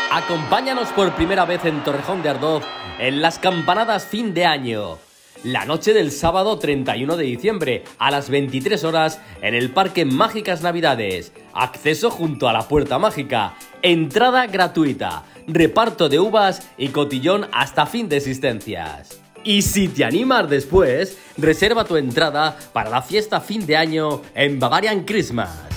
Acompáñanos por primera vez en Torrejón de Ardoz en las campanadas fin de año. La noche del sábado 31 de diciembre a las 23 horas en el Parque Mágicas Navidades. Acceso junto a la Puerta Mágica. Entrada gratuita. Reparto de uvas y cotillón hasta fin de existencias. Y si te animas después, reserva tu entrada para la fiesta fin de año en Bavarian Christmas.